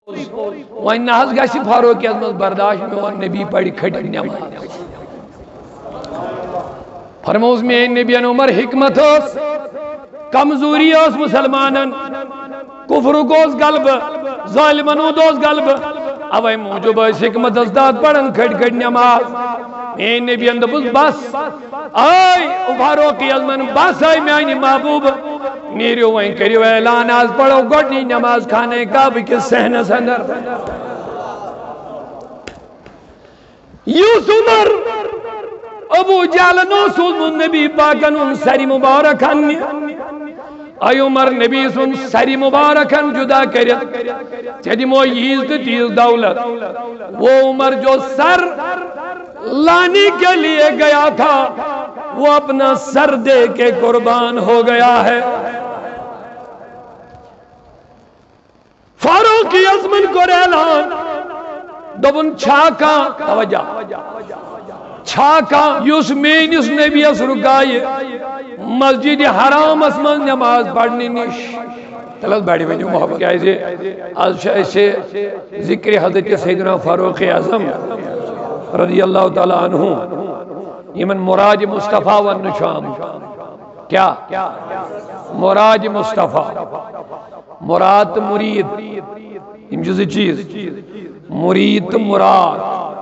وَنہِ نہ حظ گژھِ فاروق اعظمس برداشت میون نبی پڑِ کھٹہِ نماز فرموس میٲنۍ نبیَن عمر حکمت ٲس کمزوری ٲس مُسلمانن کفرُک اوس غلبہٕ ظالمن ہُنٛد اوس غلبہٕ اوے موٗجوٗب ٲسۍ حکمت استاد پران کھٹہِ کھٹہِ نماز میٲنۍ نبیَن دوٚپُس بس آے فاروق اعظمن بس آے میانہِ محبوٗبہٕ نیٖرِو وۄنۍ کٔرِو اعلان آز پڑھو گۄڈنِچ نماز خانہ کعبہ کِس صحنس اندر یُس عمر ابو جہلن اوس سوٗزمُت نبی پاکن ہُنٛد سرِ مُبارک اننہِ آے عمر نبی سُنٛد سرِ مبارک جدا کرِتھ ژےٚ دِمو ییٖژ تہٕ تیٖژ دولت وہ عمر جو سر لانے کے لیے گیا تھا وہ اپنا سر دے کے قربان ہو گیا ہے فاروق اعظمن کور اعلان دوپن چھا کانٛہہ توجہ چھا کانٛہہ یُس میٲنِس نبیَس رُکایہِ مسجد حرامس منٛز نماز پرنہِ نِش تیٚلہِ حظ بڑِ ؤنِو محبت کیازِ آز چھُ اَسہِ ذکرِ حضرت سیدنا فاروق اعظم رضی اللہ تعالیٰ عنہ یمن مراد مصطفیٰ وننہٕ چھُ آمُت کیا مراد مصطفیٰ مراد تہٕ مرید یِم چھِ زٕ چیٖز مرید تہٕ مراد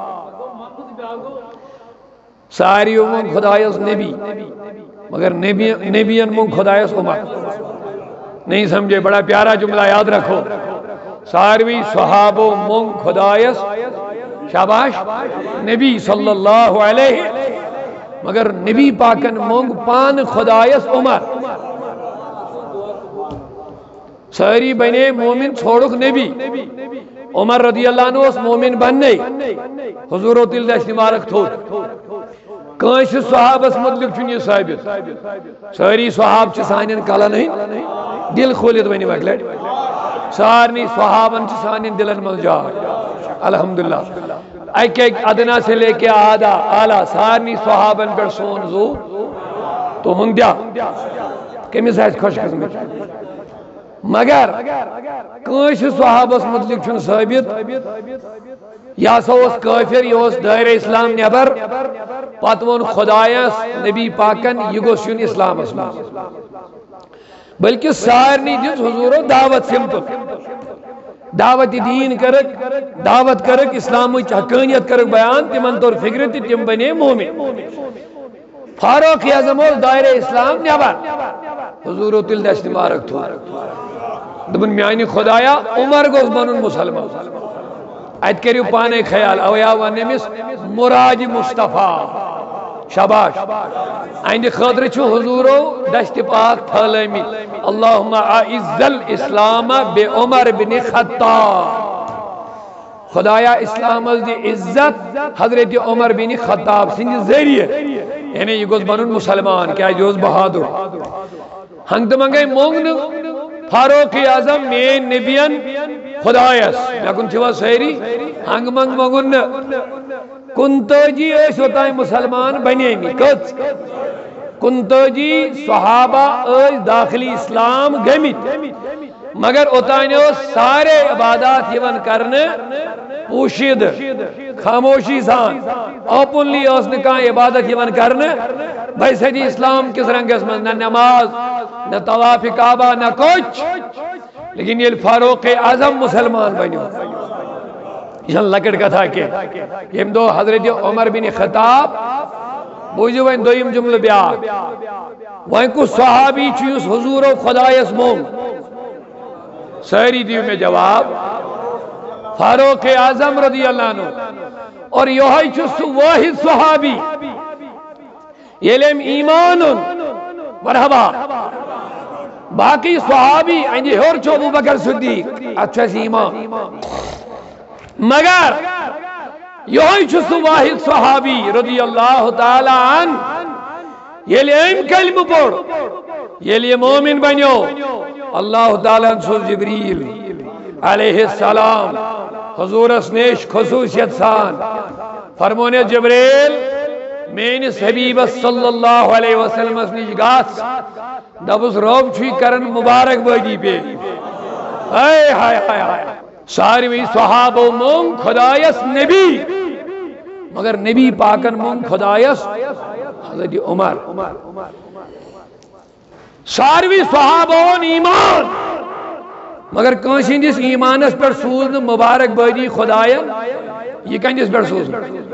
ساروِیو مونگ خدایس نبی مگر نبیَن مونگ خدایس عمر نہیں سمجھے بڑا پیارا جملہ یاد رکھو ساروی صحابو مونگ خدایس شاباش نبی صلی اللہ علیہ مگر نبی پاکن مونگ پان خدایس عمر ساری بنے مومن چھوڑک نبی عمر رضی اللہ عنہ اس مومن بننے حضور تیل دشت مبارک تھو کانش صحابس مطلق چھن یہ ثابت ساری صحاب چھ سانین کلا نہیں دل کھولت ونی وکلٹ سارنی صحابن چھ سانین دلن مل جا الحمدللہ ایک ایک ادنا سے لے کے اعلیٰ سارنی صحابن پر سون زو تو ہنگ دیا کمیس ہے خوش قسمت مگر کانش صحابس مطلق چھن ثابت یا سا اس کافر یہ اس دائر اسلام نیبر پتون خدایس نبی پاکن یہ گوشن اسلام اسلام بلکہ سارنی دن حضور دعوت سمپل دعوت دین کرک دعوت کرک اسلام حقانیت کرک بیان تمن طور فکر تم بنے مومن فاروق اعظم دائر اسلام نیبر حضور تل دشت مبارک تھو دبن میانی خدایا عمر گوز بنن مسلمان ات کریو پانے خیال اویا ونمس مراد مصطفیٰ شاباش آئند خاطر چھو حضورو دشت پاک پھلمی اللہم اعز الاسلام بے عمر بن خطاب خدایا اسلام از دی عزت حضرت عمر بن خطاب سنجھ ذریعے یعنی یہ گوز بنن مسلمان کیا جوز بہادر ہنگ دمانگے مونگن فاروق اعظم مین نبیان خدایس لیکن چھوا سہری ہنگ منگ مونگن کنتوجی ایس ہوتا ہے مسلمان بنے می کچھ کنتوجی صحابہ ایس داخلی اسلام گمیت مگر اتانے سارے عبادات یون کرنے پوشید خاموشی سان اوپنلی اس نے کہا عبادت یون کرنے بھائی سجی اسلام کس رنگس میں نہ نماز نہ طواف کعبہ نہ کچھ لیکن یہ فاروق اعظم مسلمان بنیو یہ لکڑ کا تھا کہ یہ دو حضرت عمر بن خطاب بوجھو وین دویم جملہ بیاک وین کو صحابی چیز حضور و خدایس موم سہری دیو میں جواب فاروق اعظم رضی اللہ عنہ اور یہی چس واحد صحابی یہ لیم ایمان مرحبا باقی صحابی انجی ہور چو ابو بکر صدیق اچھا سی ایمان مگر یہی چس واحد صحابی رضی اللہ تعالی عنہ یہ لیم کلم پڑھ یہ لئے مومن بنیو اللہ تعالیٰ سو جبریل علیہ السلام حضور اسنیش خصوصیت سان فرمونے جبریل مینس حبیب صلی اللہ علیہ وسلم اسنیش گاس دبس روب چھوئی کرن مبارک بگی پہ ہائے ہائے ہائے ساروی صحابہ مونگ خدایس نبی مگر نبی پاکن مونگ خدایس حضرت عمر ساروی صحابہ ایمان مگر کنس ایمانس پر سوز مبارک بادی خدایا یہ کنس پر سوز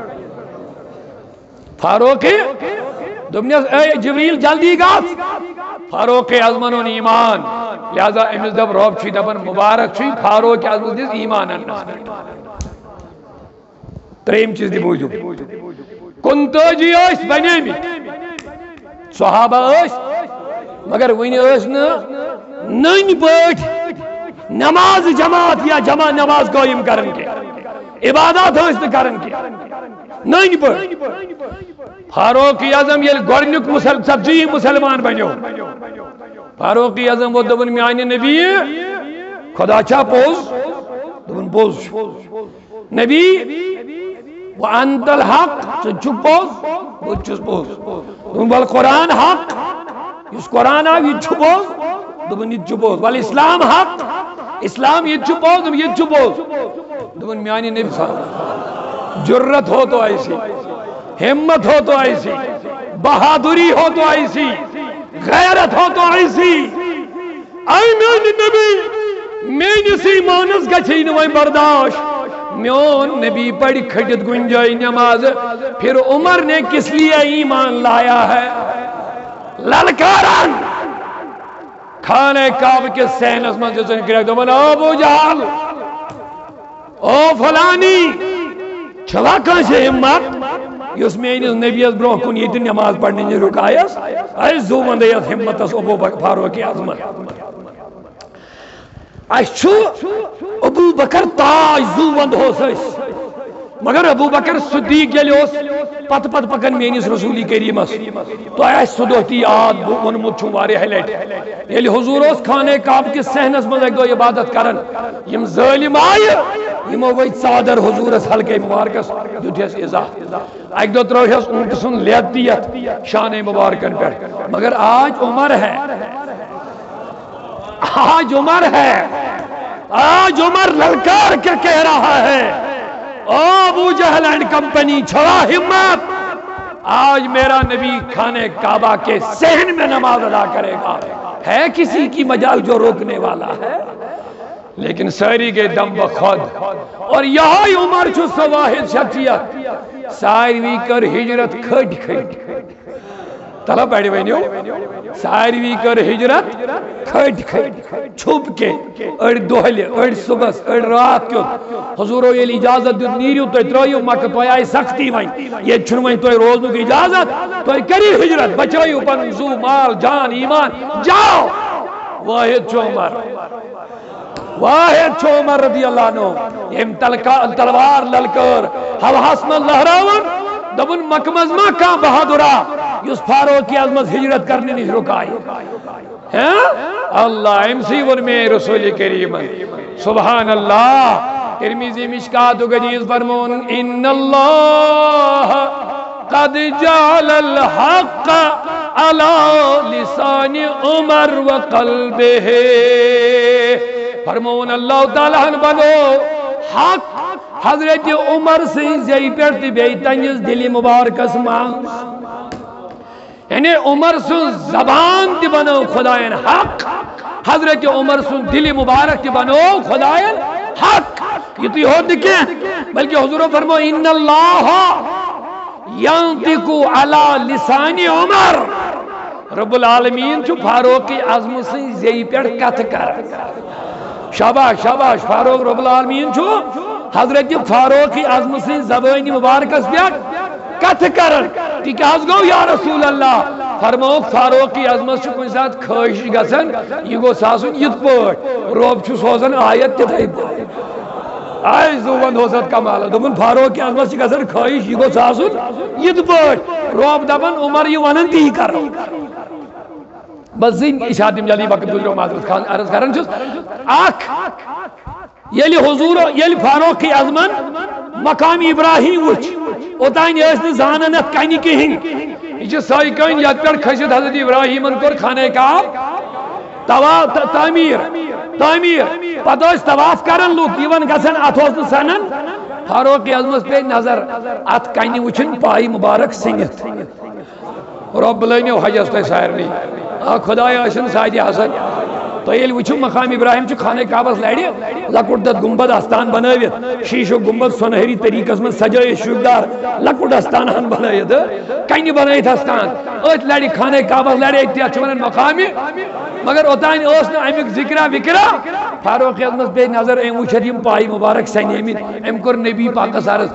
فاروق دمنیس اے جبریل جلدی گاس فاروق اعظمن ایمان لہذا امس دب روب چھی دبن مبارک چھی فاروق اعظمن دس ایمان تریم چیز دی موجود کنتاجی اس بنے میں صحابہ اس مگر ونی اس نن پٹ نماز جماعت یا جمع نماز قائم کرن کے عبادات اس کرن کے نن پٹ فاروق اعظم یل گورنک سبزی مسلمان بنو فاروق اعظم وہ دبن میانہ نبی خدا چا پوز دبن پوز نبی وانت الحق چھ پوز وہ چھ پوز دبن بل قرآن حق اس قرآن آگ یہ چھ پوز دبن یہ چھ پوز بل اسلام حق اسلام یہ چھ پوز دبن یہ چھ پوز دبن میانہ نبی صاحب جرت ہو تو ایسی ہمت ہو تو ایسی بہادری ہو تو ایسی غیرت ہو تو ایسی اے میان نبی میانس ایمانس گچھی نوائیں برداشت میون نبی پڑھ کھٹت گنجائی نماز پھر عمر نے کس لیے ایمان لایا ہے للکارن کھانے کعب کے سینس من جسن کرے دمن ابو جہل او فلانی چھلا کانسے ہمت یس میانس نبیس برو کن یہ نماز پڑھنے نے رکایس اے زو وندیت ہمتس ابو فاروق اعظم اچھو ابو بکر تاج زو وند ہو سس مگر ابو بکر صدیق یلی اس پت پکن میانس رسولی کریمس تو ایس صدوتی آد ونمت چھو واری ہیلیٹ یلی حضور اس کھانے کعب کے سہنس من ایک دو عبادت کرن یم ظالم آئے یمو وی صادر حضور اس حلقے مبارکس دیتیس ازا ایک دو تروہیس اونٹ سن لیتیت شان مبارکن پر مگر آج عمر ہے آج عمر ہے آج عمر للکار کے کہہ رہا ہے او ابو جہل اینڈ کمپنی چھوڑا ہمت آج میرا نبی کھانے کعبہ کے صحن میں نماز ادا کرے گا ہے کسی کی مجال جو روکنے والا ہے لیکن ساری کے دم بخود اور یہاں عمر چھو سواحد شخصیت ساروی کر ہجرت کھٹ کھٹ تلا بیٹھے بینیو ساروی کر ہجرت کھٹ کھٹ چھپ کے اڑ دوہلے اڑ صبح اڑ رات کیوں حضورو یہ اجازت دیت نیریو تو اترائیو مکہ تو آئی سختی وائیں یہ چھنوائیں تو روزنو کی اجازت تو کری ہجرت بچائیو پن زو مال جان ایمان جاؤ واحد چھو عمر واحد چھو عمر رضی اللہ عنہ یم تلوار للکر حواس من لہراون دبن مکمزمہ کا بہادرہ یس فاروق اعظمت ہجرت کرنے نہیں رکائی اللہ امسی ون میں رسول کریم سبحان اللہ ترمذی مشکات گجیز فرمون ان اللہ قد جعل الحق على لسان عمر وقلبه فرمون اللہ تعالیٰ بنو حق حضرت عمر سے زی پر بیتنجز دلی مبارک اسمان یعنی عمر سن زبان دی بنو خدایان حق حضرت عمر سن دلی مبارک دی بنو خدایان حق یہ تو ہو دکھے بلکہ حضور فرمو ان اللہ ینطق علی لسان عمر رب العالمین چھو فاروق اعظم سے زی پر کت کر شاباش شاباش فاروق رب العالمین چھو حضرت فاروق اعظم سے زبانی مبارکس بیٹ کت کرن کہ کہاز گو یا رسول اللہ فرموک فاروق اعظم سے کوئی ساتھ خواہش گسن یہ گو ساسن یت پوٹ روب چھو سوزن آیت تتائی پوٹ آئی زوبند ہو سات کمالا دبن فاروق اعظم سے گسن خواہش یہ گو ساسن یت پوٹ روب دبن عمر یہ ونن تی کر بس زین اشادیم جلی وقت گزرو معذرت خان عرض کرن چھس آکھ یلی حضور یلی فاروق اعظمن مقام ابراہیم وچ اوتائن ایسن زاننت کانی کہیں یہ سائی کہیں یاد پر کھشت حضرت ابراہیمن کر کھانے کعب تعمیر پتہ طواف کرن لوگ یون گژھن اتھ سنن فاروق اعظمس پہ نظر ات کنہ وچھن پائی مبارک سنگت رب لٲنِو حجس تہ سارنٕے خداے ٲسِن سادِ حسن تو ییٚلہِ وٕچھِو مقام ابراہیم چھُ خانہ کعبس لڑِ لۄکُٹ تتھ گُمبد آستان بنٲوِتھ شیٖشُک گُمبد سۄنہری طریقس منٛز سجٲیِتھ شوٗبدار لۄکُٹ آستان ہن بنٲوِتھ کنہِ بنٲوِتھ آستان أتھۍ لڑِ خانہ کعبس لڑِ أتۍ یتھ چھِ ونان مقامِ مگر اوٚتانۍ اوس نہٕ امیُک ذکرا وکرا فاروق اعظمس پیٚیہِ نظر أمۍ وٕچھتھ یِم پاے مبارک سنیمٕتۍ أمۍ کوٚر نبی پاکس عرض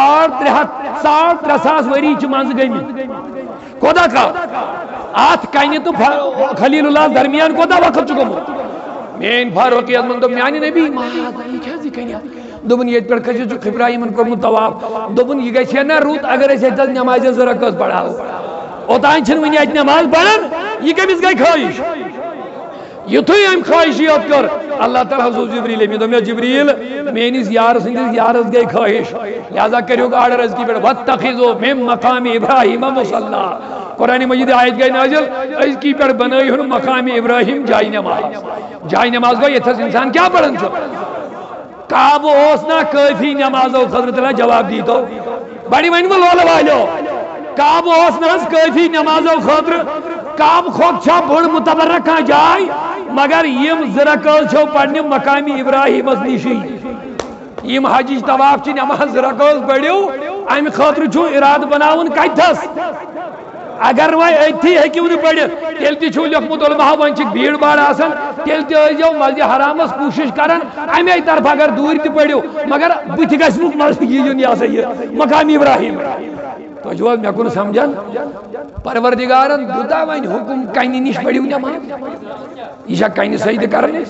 300 ؤری چھِ منٛزٕ گٔمٕتۍ کوتاہ کال ات کنہِ تہٕ خلیل اللہ درمیان کوتاہ وقت چھُ گوٚمُت میٲنۍ فاروق اعظمن دوٚپ میانہِ نبی دوٚپُن ییٚتہِ پٮ۪ٹھ کھٔسِتھ چھُکھ ابراہیمن کوٚرمُت طواف دوٚپُن یہِ گژھِ ہا نا رُت اگر أسۍ ییٚتہِ نمازِ 2 رکعت پڑھاوو اوٚتانۍ چھِنہٕ وٕنہِ اَتہِ نماز پران یہِ کٔمِس گٔے خٲہِش یُتھُے أمۍ خٲہِشیت کٔر اللہ تعالیٰ حضور جبریل أمۍ دوٚپ مےٚ جبریل میٲنِس یار سٕنٛدِس یارس گٔے خٲہِش لہذا کٔرِو آرڈر أزکہِ پٮ۪ٹھ وَاتَّخِذُوا مِن مقامِ إِبراهيم مُصَلًّى قرآن مجید آیت گئی نازل أزکہِ پٮ۪ٹھ بنٲیہُن مقام ابراہیم جاے نماز گوٚو ییٚتھس انسان کیٛاہ پران چھُ کعبہٕ اوس نا کٲفی نمازو خٲطرٕ تیٚلہِ جواب دیٖتو بڑِ ؤنِو لولہٕ والیو کعبہٕ اوس نہٕ حظ کٲفی نمازو خٲطرٕ کعبہٕ کھۄتہٕ چھا بٔڑ متبرک کانٛہہ جاے مگر یِم 2 رکعت چھو پرنہِ مقامِ ابراہیمس نِشی یِم حجٕچ طواف چہِ نماز 2 رکعت پٔرِو امہِ خٲطرٕ چھُ ارادٕ بناوُن کتھس اگر وۄنۍ أتھی ہیٚکِو نہٕ پٔرِتھ تیٚلہِ تہِ چھُو لیوکھمُت علماہو وۄنۍ چھِ بھیڑ باڑ آسان تیٚلہِ تہِ ٲسۍزیو مسجدِ حرامس کوٗشِش کران امے طرفہٕ اگر دوٗرِ تہِ پٔرِو مگر بٕتھِ گژھِ نہٕ یُن یہِ ہسا یہِ مقام ابراہیم تُہۍ چھِو حظ مےٚ کُن سمجھان پروردگارن دیُتا وۄنۍ حُکم کنہِ نِش پٔرِو نماز یہِ چھا کنہِ سجدٕ کران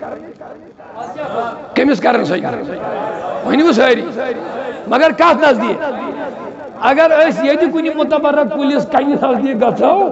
کٔمِس کران سجدٕ ؤنِو سٲری مگر کتھ نزدیٖک اگر أسۍ ییٚتہِ کُنہِ متبرک کُلِس کنہِ نزدیٖک گژھو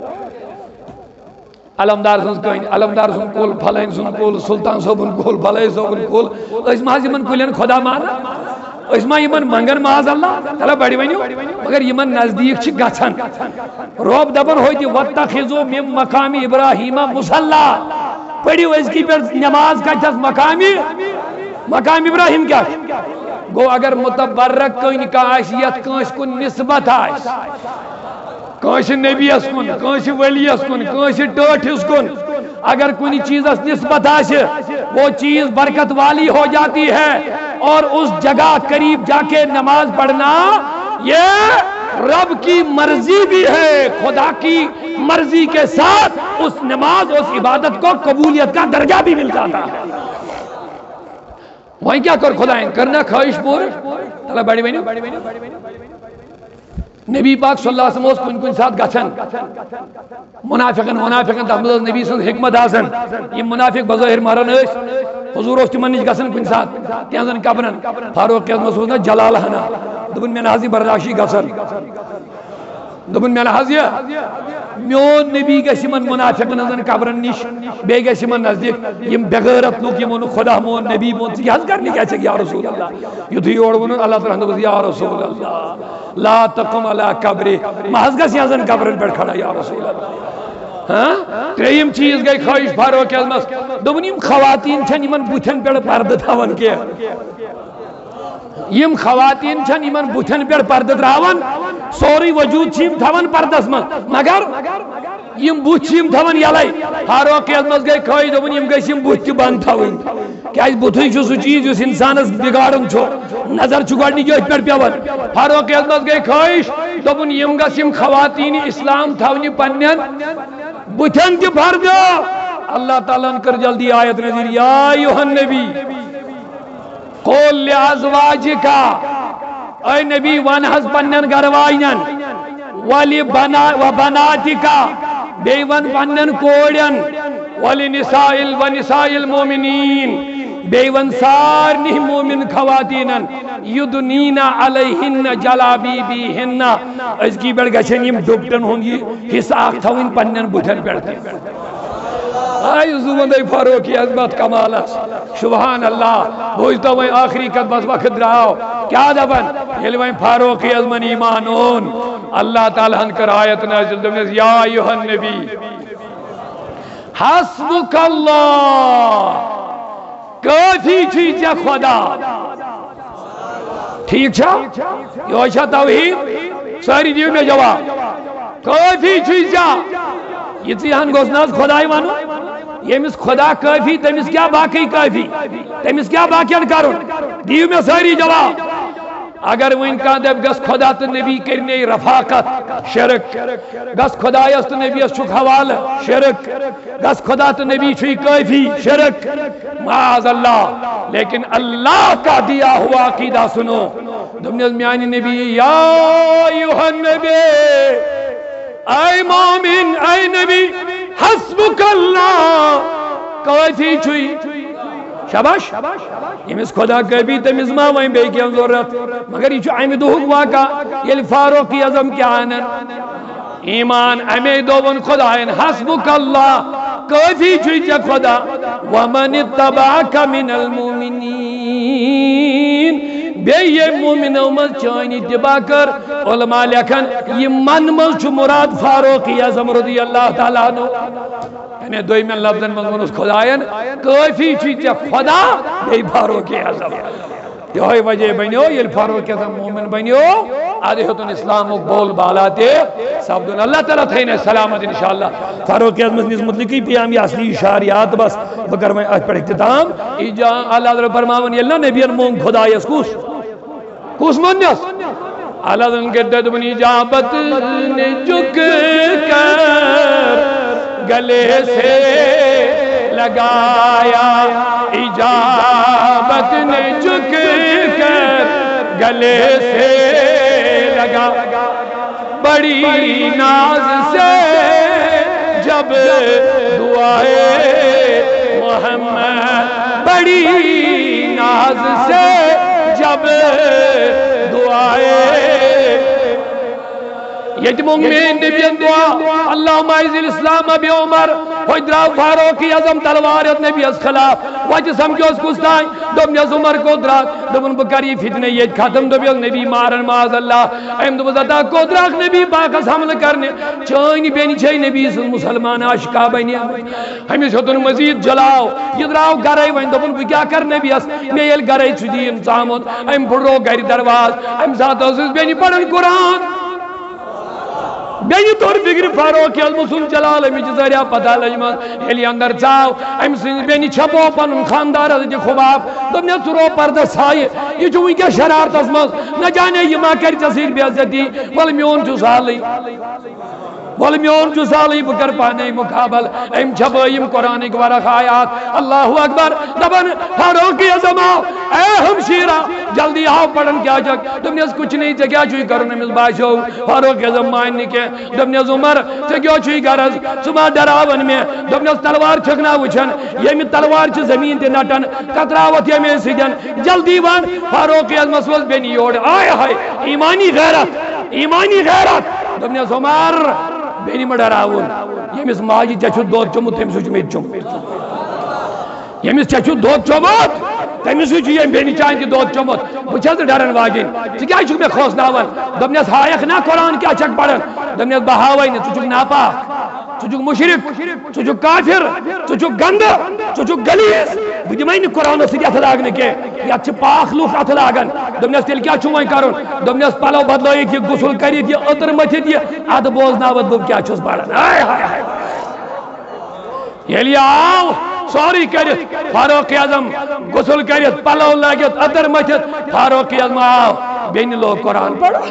علمدار سٕنٛز کٔنۍ علمدار سُنٛد کُل فلٲنۍ سُنٛد کُل سلطان صٲبُن کُل فلٲنۍ صٲبُن کُل أسۍ ما حظ یِمن کُلٮ۪ن خۄدا مانان أسۍ ما یِمن منگان معاذ اللہ تعالیٰ بڑِ ؤنِو مگر یِمن نزدیٖک چھِ گژھان رۄب دپان ہوتہِ وَاتَّخِذُوا مِن مقامِ إِبراهيم مُصَلًّى پٔرِو أزکہِ پٮ۪ٹھ نماز کتھس مقام ابراہیم کیٛاہ چھُ گوٚو اگر متبرک کٔنۍ کانٛہہ آسہِ یتھ کٲنٛسہِ کُن نسبت آسہِ کٲنٛسہِ نبیَس کُن کٲنٛسہِ ؤلیَس کُن کٲنٛسہِ ٹٲٹھِس کُن اگر کُنہِ چیٖزس نسبت آسہِ وہ چیز برکت والی ہو جاتی ہے اور اس جگہ قریب جا کے نماز پڑھنا یہ رب کی مرضی بھی ہے خدا کی مرضی کے ساتھ اس نماز اس عبادت کو قبولیت کا درجہ بھی مل جاتا ہے وہیں کیا کر خدا کرنا خواہش پور تعالیٰ بڑی بینی نبی پاک صلی اللہ علیہ وسلم کن ساتھ گھن منافقن تحمد نبی سن حکمت آسن یہ منافق بظاہر مارن اس حضور اس تمن نش گھن کن ساتھ تہذن قبرن فاروق اعظم نا جلال ہنا دپن میں حاضی برداشی گھن دپن میں حاضی میون نبی گژھِ یمن منافقن ہن قبرن نش بیٚیہِ گژھِ یمن نزدیک یم بغیرت لوگ یمو خدا مون نبی مون ژٕ حظ کرنہِ کیٛاہ چھکھ یا رسول اللہ یُتھُے یور ووٚنُن اللہ تعالیٰ دوٚپُس یا رسول اللہ لا تقم علی قبرِ ما حظ گژھِ یزن قبرن پٮ۪ٹھ کھڑا یا رسول اللہ ترٛیٚیِم چیٖز گٔے خٲہِش فاروق اعظمس دوٚپُن یِم خواتیٖن چھنہٕ یِمن بُتھٮ۪ن پٮ۪ٹھ پردٕ تھاوان کینٛہہ یم خواتین چھن یمن بُتھٮ۪ن پٮ۪ٹھ پردٕ تراوان سورُے وجوٗد چھِ یِم تھاوان پردس منٛز مگر یم بُتھ چھِ یِم تھاوان یلے فاروق اعظمس گٔے خٲہِش دوٚپُن یِم گٔژھۍ یِم بُتھ تہِ بنٛد تھاوٕنۍ کیٛازِ بُتھٕے چھُ سُہ چیٖز یُس انسانس بگاڑان چھُ نظر چھُ گۄڈنِچ أتھۍ پٮ۪ٹھ پیوان فاروق اعظمس گٔے خٲہِش دوٚپُن یِم گژھِ یِم خواتیٖن اسلام تھاونہِ پننٮ۪ن بُتھٮ۪ن تہِ پردٕ اللہ تعالیٰ ہن کٔر جلدی آیت نظیر یا ایُہا النبی قول لأزواجک اے نبی ون حظ پنن گھر واجنن وبناتک بیٚیہِ ون پنن کوڑٮ۪ن ولنساء المؤمنین بیٚیہِ ون سارنٕے مومن خواتیٖنن یدنین علیہن جلابیبہن أزکہِ پٮ۪ٹھ گژھن یِم ڈُپٹن ہُنٛد یہِ حصہٕ اکھ تھاوٕنۍ پننٮ۪ن بُتھٮ۪ن پٮ۪ٹھ تہِ فاروق عظمت کمالس سبحان اللہ بوجھتا وہیں آخری قدمس وقت دراؤ کیا دبن یل وہیں فاروق عظمن ایمان اون اللہ تعالیٰ ہن کر آیت نازل دمنیز یا ایوہ النبی حسبک اللہ کافی چھی ژے خدا ٹھیک چھا یہ چھا توحید ساری دیو میں جواب کافی چھی ژے یہ ہن گوس ناز خدای ونو یمس خدا کافی تمس کیا باقی کافی تمس کیا باقین کرن دیو میں ساری جواب اگر ون کان دب گس خدا تو نبی کرنے رفاقت شرک گس خدا تو نبی اس حوالہ شرک گس خدا تو نبی چھ کافی شرک معاذ اللہ لیکن اللہ کا دیا ہوا عقیدہ سنو دمنے میانی نبی یا ایوہ النبی اے مومن اے نبی حسبک اللہ کافی چھوئی شاباش یمس خدا کبھی تمس ما وین بے کیا ضرورت مگر یہ امہ دہک واقع یل فاروق اعظم کیا انن ایمان امہ دون خدائن حسبک اللہ کافی چھوئی ژے خدا ومن اتبعک من المؤمنین بے یہ مومنو مز چانی اتباع کر علماء لکھن یہ من مز چھ مراد فاروق اعظم رضی اللہ تعالیٰ عنہ یعنی دوئی میں لفظن منگونس خدایان کافی چھ ژے خدا بے فاروق اعظم یہ وجہ بنیو یہ فاروق اعظم مومن بنیو آدھے ہوتن اسلام بول بالا تے سبدن اللہ تعالیٰ تھینے سلامت انشاءاللہ فاروق اعظم نیز مطلقی پیامی اصلی اشاریات بس بکر میں پر اختتام ایجا اللہ تعالیٰ فرماون یلنا نبیان مونگ خدا یس کس منیس اللہ تعالیٰ کے ددبن اجابت نے جھک کر گلے سے لگایا اجابت نے جھک کر گلے سے لگا بڑی ناز سے جب دعائے محمد بڑی ناز سے جب دعائے یتمونگ میں نبیان دعا اللہم عز الاسلام ابی عمر حجرہ فاروق اعظم تلوارت نبی اس خلاف وجہ سمجھو اس کستائیں دم نیز عمر کو دراک دمن بکری فتنے یہ ختم دبیل نبی مارن معاذ اللہ ایم دو بزاتا کو دراک نبی باقس حمل کرنے چائنی بینی چھئی نبی مسلمان عاشقہ بینی ہمیں شتن مزید جلاؤ یہ دراؤ گرائی وین دبن بکیا کر نبی اس میل گرائی چھدی انسامت ایم پڑھو گری درواز ایم ذات عزیز بینی پڑھن قرآن بینی طور فکر فاروق اعظم سن جلال امی جزاریا پتہ لجمت ہیلی اندر چاو ام سن بینی چھپو پن خاندار دی خوباب تم نے سرو پردہ سائے یہ جو ان کے شرارت اسمس نہ جانے یہ ماں کر تصیر بیعزتی والمیون جو سالی والمیون جو سالی بکر پانے مقابل ام چھپائیم قرآن ورق آیات اللہ اکبر دبن فاروق اعظم اے ہمشیرہ جلدی آؤ پڑھن کیا جگ تم نے کچھ نہیں جگہ چوئی کرنے مل باشو فاروق اعظم مائنی کے دم نے عمر چگیو چوئی گرز سما ڈراون میں دم نے تلوار چھکنا وچھن یہ میں تلوار چھ زمین تے نٹن کتراوت یہ میں سجن جلدی وان فاروق اعظم مسوز بینی اوڑ آئے ہائے ایمانی غیرت دم نے عمر بینی میں ڈراون یہ میں ماجی چچو دود چمت تم سوچ میں چم یہ میں چچو دود چمت تم سوچ یہ بینی چاہیں کہ دود چمت بچہ سے ڈرن واجن تو کیا چھو میں خوص ناون دم نے ہائق نہ قرآن کیا چک پڑھن دم نے بہاوئی نے تو چھو ناپاک تو چھو مشرک تو چھو کافر تو چھو گند تو چھو گلیس بجی میں قرآن سے اتھ لاگنے کے یا چھو پاک لوگ اتھ لاگن دم نے تیل کیا چھو میں کرن دم نے پلو بدلوئی کی غسل کری تھی اتر مچھی تھی اد بوز ناود بب کیا چھوز پڑھن آئے ہائے ہائے یہ لیا آؤ سوری کرت فاروق اعظم غسل کرت پلو لگت ادر مچت فاروق اعظم آؤ بین لوگ قرآن پڑھو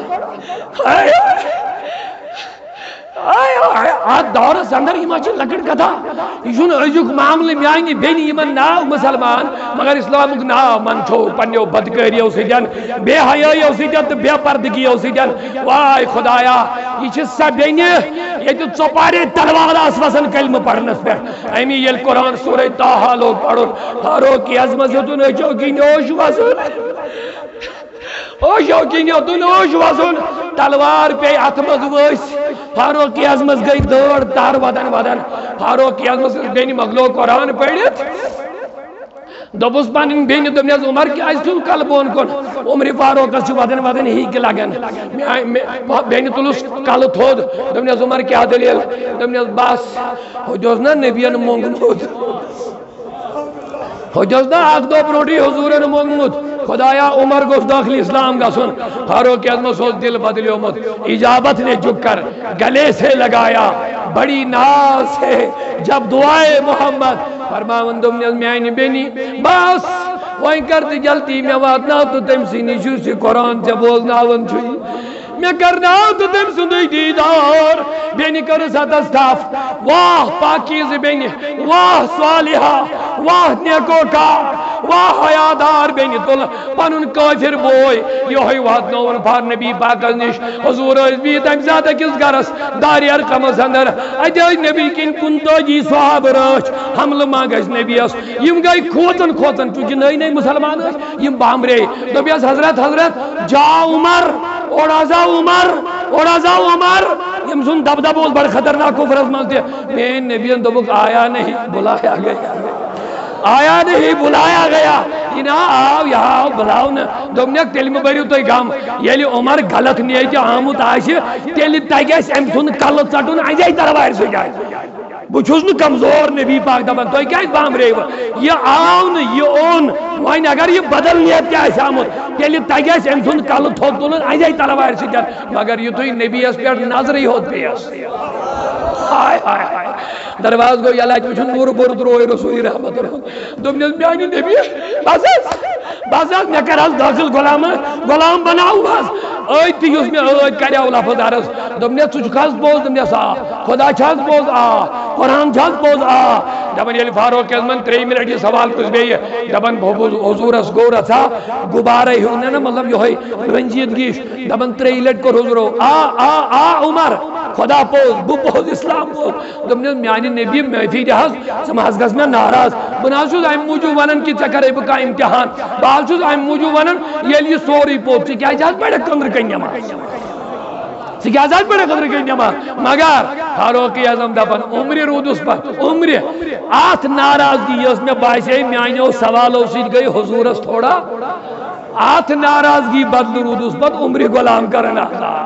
آت دور سندر یہ مجھے لکڑ کتا یہ ازیک معاملے میں آئیں گے بینی یمن ناو مسلمان مگر اسلامک ناو من چھو پنیو بدکریو سیدن بے حیائیو سیدن بے پردگیو سیدن وائی خدایا یہ چھ سب بینی یہ تو چوپارے تلوار آسواسن کلمہ پڑھنس پر ایمی یہ قرآن سورہ تاہا لوگ پڑھن فاروق اعظم سے تو نے چوکی نوش واسن او شوقینیو تو نوش واسن تلوار پہ اتمز ویس فاروق اعظم گئی دور تار ودن فاروق اعظم گئی مغلو قرآن پڑھت دوپس پانین بین دمنیز عمر کی آج تو کل بون کن عمر فاروق اس ودن ودن ہی کے لگن بین تلوس کل تھود دمنیز عمر کیا دلیل دمنیز باس ہو جوزنا نبیان مونگمود ہو جوزنا آگ دو پروٹی حضورن مونگمود خدایا عمر گوش داخل اسلام کا سن فاروق اعظم سوچ دل بدلیو مت اجابت نے جھک کر گلے سے لگایا بڑی ناز سے جب دعائے محمد فرماون دمنیز میانی بینی بس وہیں کرتی جلتی میں واتنا تو تم سی نشو سے قرآن سے بولنا ون چھوئی میں کرنا تو تم سندوی دیدار بینی کر ستستاف واہ پاکیز بینی واہ صالحہ واہ نیکوکار واہ حیادار بینی تل پانون کافر بوئی یوہی وات نوون پار نبی پاکز نش حضور ازبی تم زیادہ کس گرس داری ارکم سندر اجاج نبی کن کنتو جی صحاب راش حمل مانگش نبی اس یم گئی کھوتن کھوتن چونکہ نئی نئی مسلمان اس یم بامرے نبی اس حضرت جا عمر اوڑازا عمر یم سن دب دب اس بڑھ خطرناک کفر اس مانتے میں نبی دبک آیا نہیں بلایا گیا آیا نہیں بلایا گیا آو یہاں بلاو نا دمنیک تیل میں بریو توی گام یلی عمر غلط نیتی آمود آشی تیلی تاگیس ام سن کلت سٹون آجائی طرف سو جائے بچوز نو کمزور نبی پاک دبن توی کیا اس بام رہے ہوا یہ آون یہ اون وائن اگر یہ بدل نیت کیا ہے آمود تیلی تاگیس ام سن کلت تھوک دولن آجائی طرف سو جائے مگر یہ توی نبی اس پر نظری ہوت پیس ہائے ہائے ہائے درواز گو یلا چوچن نور برد روئے رسولی رحمت رحمت دمنیز بیانی نبی بازاز میں کراز داخل غلام بناو باز آئی تی اس میں آئی کریا لفظ عرض دمنیز سوچ خاص بوز دمنیز خدا چھاز بوز قرآن چھاز بوز دبن یلی فاروق اعظم 3 منٹ یہ سوال کچھ بھی ہے دبن حضور اس گو رسا گبارہ ہی ہونے نا مطلب یہ ہوئی رنجیت گیش دبن 3 لٹ کو حضورو عمر خدا پوز بو پوز اسلام پوز دمنیز میانی نبی محفی جہاز سماز گز میں ناراض بناسوز آئیم موجو ونن کی چکر ایب کا امتحان بالسوز آئیم موجو ونن یہ سوری پوز سے کیا جہاز بڑا کندر کنیا ماں سکیازات بڑا قدر کی نماز مگر فاروق اعظم دپن عمری رود اس پر عمری آت ناراضگی اس میں باعثی میانیو سوالو سید گئی حضور اس تھوڑا آت ناراضگی بدل رود اس پر عمری غلام کرنا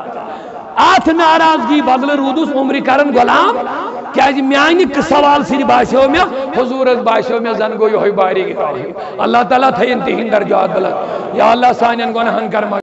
آت ناراضگی بدل رود اس عمری کرن غلام کیا جی میانی سوال سید باعثیو میں حضور اس باعثیو میں زنگو یہ ہوئی باری کی اللہ تعالیٰ تھا انتہین درجات بلد یا اللہ سانین گناہن کرما